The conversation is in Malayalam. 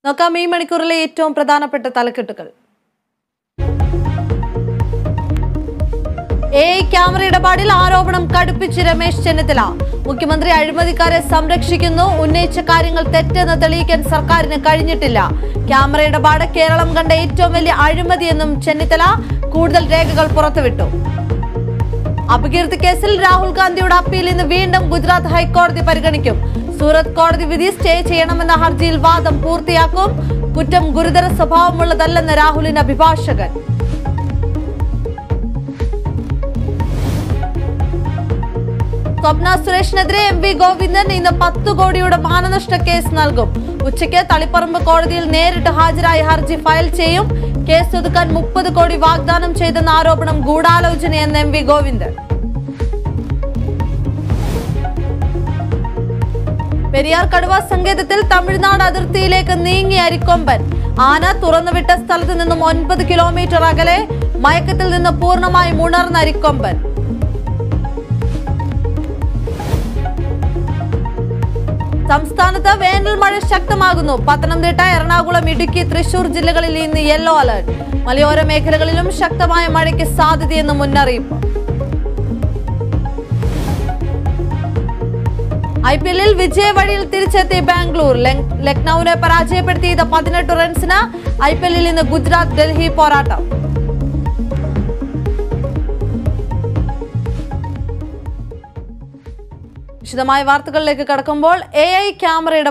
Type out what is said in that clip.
നോക്കാം ഈ മണിക്കൂറിലെ ഏറ്റവും പ്രധാനപ്പെട്ട തലക്കെട്ടുകൾ. ക്യാമറ ഇടപാടിൽ ആരോപണം കടുപ്പിച്ച് രമേശ് ചെന്നിത്തല. മുഖ്യമന്ത്രി അഴിമതിക്കാരെ സംരക്ഷിക്കുന്നു, ഉന്നയിച്ച കാര്യങ്ങൾ തെറ്റെന്ന് തെളിയിക്കാൻ സർക്കാരിന് കഴിഞ്ഞിട്ടില്ല. ക്യാമറ ഇടപാട് കേരളം കണ്ട ഏറ്റവും വലിയ അഴിമതിയെന്നും ചെന്നിത്തല. കൂടുതൽ രേഖകൾ പുറത്തുവിട്ടു. അപകീർത്തി കേസിൽ രാഹുൽ ഗാന്ധിയുടെ അപ്പീൽ ഇന്ന് വീണ്ടും ഗുജറാത്ത് ഹൈക്കോടതി പരിഗണിക്കും. സൂറത്ത് കോടതി വിധി സ്റ്റേ ചെയ്യണമെന്ന ഹർജിയിൽ വാദം പൂർത്തിയാക്കും. കുറ്റം ഗുരുതര സ്വഭാവമുള്ളതല്ലെന്ന് രാഹുലിന്റെ അഭിഭാഷകൻ. സ്വപ്ന സുരേഷിനെതിരെ MV ഗോവിന്ദൻ ഇന്ന് 10 കോടിയുടെ മാനനഷ്ട കേസ് നൽകും. ഉച്ചയ്ക്ക് തളിപ്പറമ്പ് കോടതിയിൽ നേരിട്ട് ഹാജരായി ഹർജി ഫയൽ ചെയ്യും. കേസ് ഒതുക്കാൻ 30 കോടി വാഗ്ദാനം ചെയ്തെന്ന ആരോപണം ഗൂഢാലോചനയെന്ന് MV ഗോവിന്ദൻ. പെരിയാർ കടുവ സങ്കേതത്തിൽ തമിഴ്നാട് അതിർത്തിയിലേക്ക് നീങ്ങി അരിക്കൊമ്പൻ. ആന തുറന്നുവിട്ട സ്ഥലത്ത് നിന്നും 9 കിലോമീറ്റർ അകലെ. മയക്കത്തിൽ നിന്ന് പൂർണ്ണമായും ഉണർന്ന അരിക്കൊമ്പൻ. സംസ്ഥാനത്ത് വേനൽ മഴ ശക്തമാകുന്നു. പത്തനംതിട്ട, എറണാകുളം, ഇടുക്കി, തൃശൂർ ജില്ലകളിൽ ഇന്ന് യെല്ലോ അലർട്ട്. മലയോര മേഖലകളിലും ശക്തമായ മഴയ്ക്ക് സാധ്യതയെന്ന് മുന്നറിയിപ്പ്. IPL-ൽ വിജയവഴിയിൽ തിരിച്ചെത്തി ബാംഗ്ലൂർ. ലക്നൌവിനെ പരാജയപ്പെടുത്തിയത് 18 റൺസിന്. IPL-ൽ ഇന്ന് ഗുജറാത്ത് ഡൽഹി പോരാട്ടം. വിശദമായ വാർത്തകളിലേക്ക് കടക്കുമ്പോൾ AI ക്യാമറയുടെ